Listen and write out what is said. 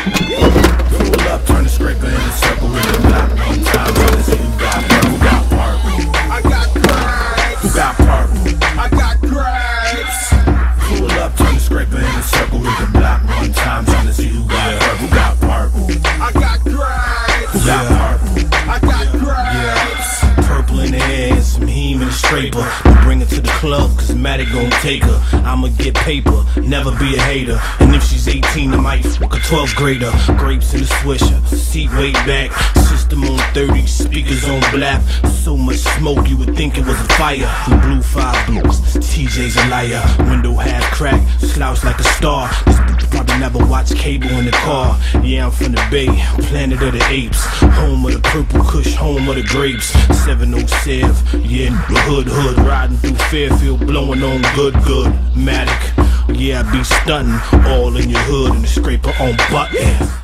Pull up, turn the scraper in a circle with the block one time. Let's see who got purple. I got grapes. Who got purple? I got grapes. Pull up, turn the scraper in a circle with the block one time. Trying to see who got purple. Who got purple? I got grapes. Who got purple? I got grapes. Purple in the air and some heme in the scraper. Bring her to the club, cause Maddie gon' take her. I'ma get paper, never be a hater. And if she's 18, I might fuck a 12th grader. Grapes in the swisher, seat way back. System on 30, speakers on black. So much smoke you would think it was a fire. We blew 5 blocks, TJ's a liar. Window half cracked, slouched like a star. This bitch probably never watched cable in the car. Yeah, I'm from the Bay, planet of the apes. Home of the purple kush, home of the grapes. 707, yeah, the hood, riding through Fairfield, blowing on good, Matic. Yeah, I be stunting all in your hood and the scraper on button.